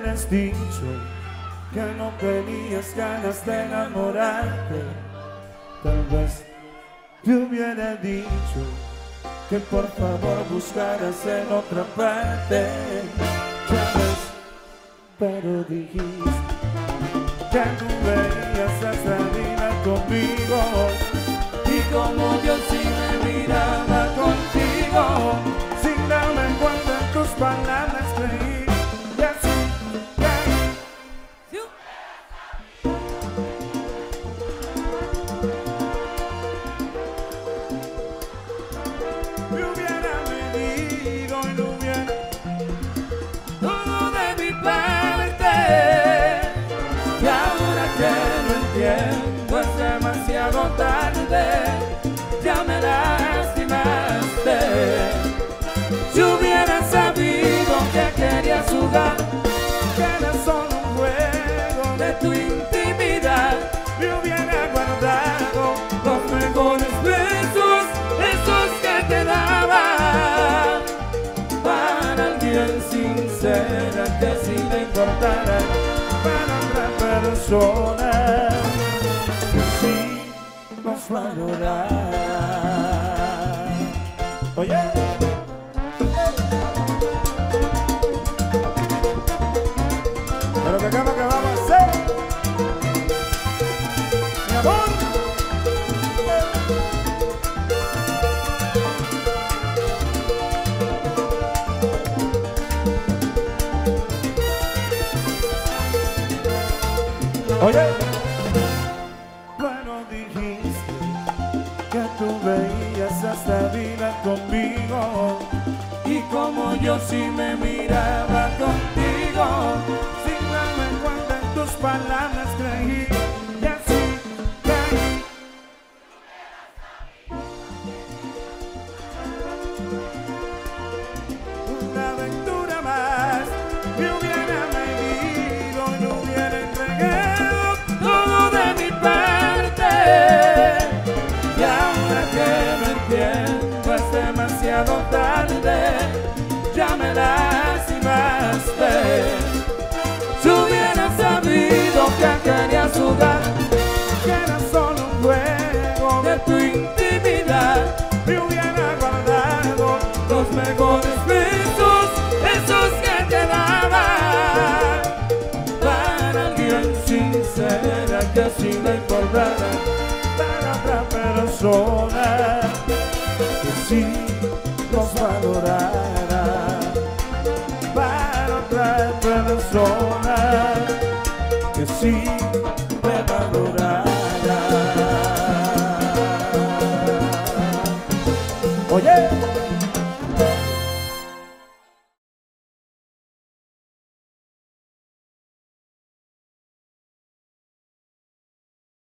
hubieras dicho que no tenías ganas de enamorarte, tal vez te hubiera dicho que por favor buscaras en otra parte. Ya ves, pero dijiste que tú veías esa vida conmigo, y como yo sí me miraba contigo, sin darme cuenta en tus palabras creí, y así me hubiera venido y no hubiera todo de mi parte. Y ahora que lo entiendo es demasiado tarde, ya me lastimaste. Si hubiera sabido que querías jugar, que era solo un juego de tu intimidad, me hubiera guardado los mejores besos, esos que te daba, para alguien sincera que sí le importara, para otra persona que sí nos valorara. Oye, pero que acaba que vamos a hacer, mi amor. Oye, bueno, dijiste que tú veías esta vida conmigo, y como yo sí me miraba contigo, sin darme cuenta en tus palabras creí, y así caí. Una aventura más me hubiera medido y no hubiera entregado todo de mi parte. Y ahora que lo entiendo es demasiado tarde, ya me lastimaste. Si hubiera sabido que querías jugar, que era solo un juego de tu intimidad, me hubiera guardado los mejores besos, esos que te daba, para alguien sincera que sí le importara, para otra persona que sí nos valorara, para otra persona que sí